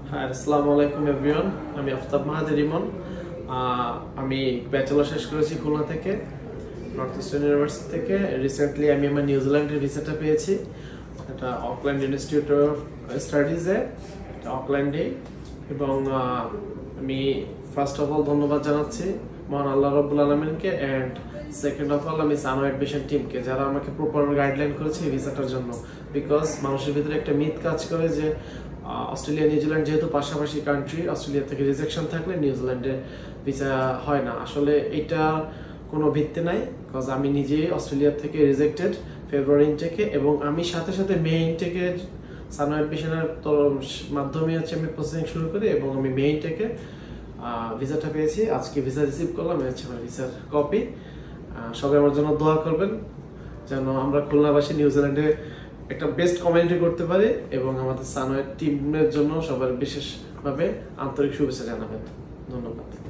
হ্যাঁ, আসসালামু আলাইকুম এভরিওয়ান। আমি আফতাব মাহাদি রিমন। আমি ব্যাচেলর শেষ করেছি খুলনা থেকে, নর্থ ইস্টার্ন ইউনিভার্সিটি থেকে। রিসেন্টলি আমি আমার নিউজিল্যান্ডের ভিসাটা পেয়েছি। এটা অকল্যান্ড ইনস্টিটিউট অফ স্টাডিজে, এটা অকল্যান্ডে। এবং আমি ফার্স্ট অফ অল ধন্যবাদ জানাচ্ছি মহান আল্লাহ রাব্বুল আলামিনকে, অ্যান্ড সেকেন্ড অফ অল আমি সানো অ্যাডমিশন টিমকে, যারা আমাকে প্রপার গাইডলাইন করেছে এই ভিসাটার জন্য। বিকজ মানুষের ভিতরে একটা মিথ কাজ করে যে অস্ট্রেলিয়া নিউজিল্যান্ড যেহেতু পাশাপাশি কান্ট্রি, অস্ট্রেলিয়া থেকে রিজেকশন থাকলে নিউজিল্যান্ডে ভিসা হয় না। আসলে এটা কোনো ভিত্তি নাই, বিকজ আমি নিজেই অস্ট্রেলিয়া থেকে রিজেক্টেড ফেব্রুয়ারি ইনটেকে, এবং আমি সাথে সাথে মে ইনটেকে সানো অ্যাডমিশনের মাধ্যমে আমি প্রসেসিং শুরু করি, এবং আমি মে ইনটেকে ভিসাটা পেয়েছি। আজকে ভিসা রিসিভ করলাম, হচ্ছে আমার ভিসার কপি। সবাই আমার জন্য দোয়া করবেন যেন আমরা খুলনাবাসী নিউজিল্যান্ডে একটা বেস্ট কমিউনিটি করতে পারি, এবং আমাদের সানোয়ের টিমের জন্য সবার বিশেষভাবে আন্তরিক শুভেচ্ছা জানাবেন। ধন্যবাদ।